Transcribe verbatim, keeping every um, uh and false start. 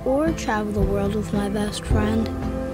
or travel the world with my best friend.